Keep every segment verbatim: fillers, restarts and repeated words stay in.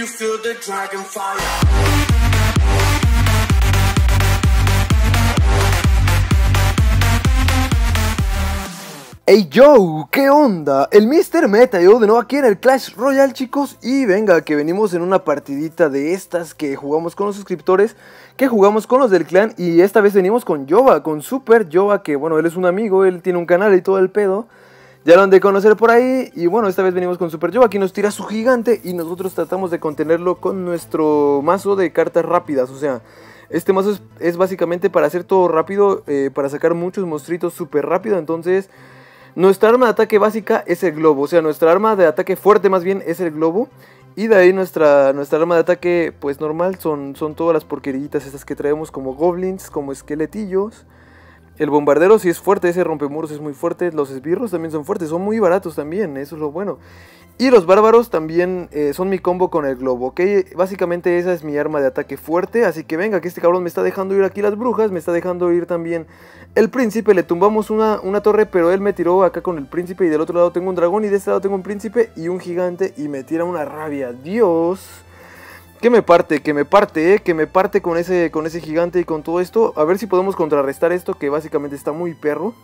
you feel the dragon fire? Hey yo, ¿qué onda? El míster Meta y yo de nuevo aquí en el Clash Royale, chicos. Y venga, que venimos en una partidita de estas que jugamos con los suscriptores, que jugamos con los del clan. Y esta vez venimos con Yoba, con Super Yoba, que bueno, él es un amigo, él tiene un canal y todo el pedo. Ya lo han de conocer por ahí. Y bueno, esta vez venimos con Super Yoba, aquí nos tira su gigante y nosotros tratamos de contenerlo con nuestro mazo de cartas rápidas. O sea, este mazo es, es básicamente para hacer todo rápido, eh, para sacar muchos monstruitos súper rápido. Entonces, nuestra arma de ataque básica es el globo, o sea, nuestra arma de ataque fuerte más bien es el globo. Y de ahí nuestra, nuestra arma de ataque pues normal son, son todas las porqueritas estas que traemos, como goblins, como esqueletillos. El bombardero sí es fuerte, ese rompemuros es muy fuerte, los esbirros también son fuertes, son muy baratos también, eso es lo bueno. Y los bárbaros también eh, son mi combo con el globo, ok, básicamente esa es mi arma de ataque fuerte. Así que venga, que este cabrón me está dejando ir aquí las brujas, me está dejando ir también el príncipe. Le tumbamos una, una torre, pero él me tiró acá con el príncipe y del otro lado tengo un dragón y de este lado tengo un príncipe y un gigante y me tira una rabia. Dios, que me parte, que me parte, eh, que me parte con ese, con ese gigante y con todo esto. A ver si podemos contrarrestar esto, que básicamente está muy perro.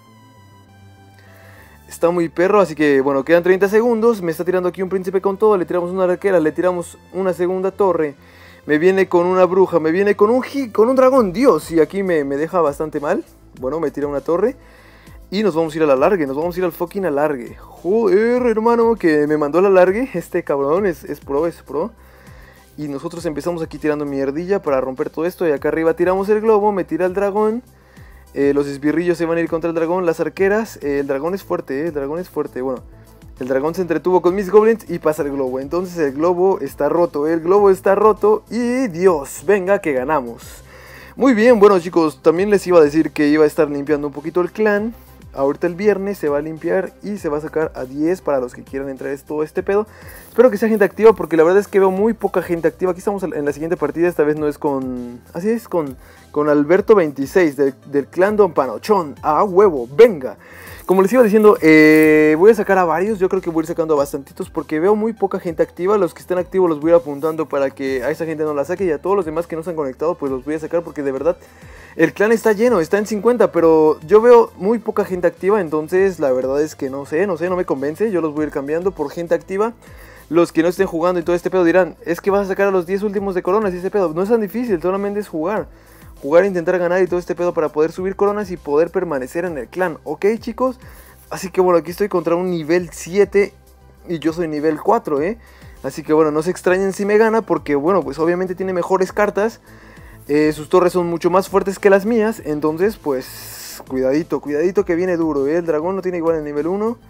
Está muy perro, así que bueno, quedan treinta segundos. Me está tirando aquí un príncipe con todo. Le tiramos una arquera, le tiramos una segunda torre. Me viene con una bruja, me viene con un gi, con un dragón. Dios, y aquí me, me deja bastante mal. Bueno, me tira una torre. Y nos vamos a ir al alargue, nos vamos a ir al fucking alargue. Joder, hermano, que me mandó al alargue. Este cabrón es, es pro, es pro. Y nosotros empezamos aquí tirando mierdilla para romper todo esto. Y acá arriba tiramos el globo, me tira el dragón. Eh, los esbirrillos se van a ir contra el dragón, las arqueras. Eh, el dragón es fuerte, eh, el dragón es fuerte. Bueno, el dragón se entretuvo con mis goblins y pasa el globo. Entonces el globo está roto, el globo está roto. Y Dios, venga que ganamos. Muy bien, bueno chicos, también les iba a decir que iba a estar limpiando un poquito el clan. Ahorita el viernes se va a limpiar y se va a sacar a diez para los que quieran entrar en todo este pedo. Espero que sea gente activa porque la verdad es que veo muy poca gente activa. Aquí estamos en la siguiente partida, esta vez no es con... Así es, con, con Alberto veintiséis del, del clan Don Panochón. ¡A huevo! ¡Venga! Como les iba diciendo, eh, voy a sacar a varios, yo creo que voy a ir sacando a bastantitos porque veo muy poca gente activa. Los que estén activos los voy a ir apuntando para que a esa gente no la saque y a todos los demás que no se han conectado pues los voy a sacar porque de verdad el clan está lleno, está en cincuenta, pero yo veo muy poca gente activa, entonces la verdad es que no sé, no sé, no me convence. Yo los voy a ir cambiando por gente activa. Los que no estén jugando y todo este pedo dirán, es que vas a sacar a los diez últimos de coronas y ese pedo. No es tan difícil, solamente es jugar. Jugar, intentar ganar y todo este pedo para poder subir coronas y poder permanecer en el clan, ¿ok chicos? Así que bueno, aquí estoy contra un nivel siete y yo soy nivel cuatro, ¿eh? Así que bueno, no se extrañen si me gana porque bueno, pues obviamente tiene mejores cartas. Eh, sus torres son mucho más fuertes que las mías, entonces pues cuidadito, cuidadito que viene duro, ¿eh? El dragón no tiene igual el nivel uno.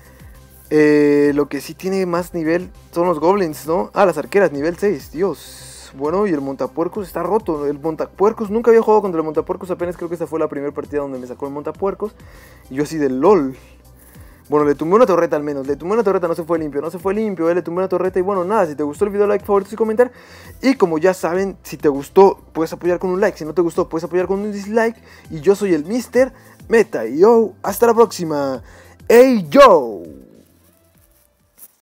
Eh, lo que sí tiene más nivel son los goblins, ¿no? Ah, las arqueras, nivel seis, Dios. Bueno, y el montapuercos está roto. El montapuercos, nunca había jugado contra el montapuercos. Apenas creo que esta fue la primera partida donde me sacó el montapuercos. Y yo así de LOL. Bueno, le tumbé una torreta al menos. Le tumbé una torreta, no se fue limpio. No se fue limpio, eh, le tumbé una torreta. Y bueno, nada, si te gustó el video, like, favoritos y comentar. Y como ya saben, si te gustó, puedes apoyar con un like. Si no te gustó, puedes apoyar con un dislike. Y yo soy el míster Meta. Y yo, hasta la próxima. ¡Hey, yo!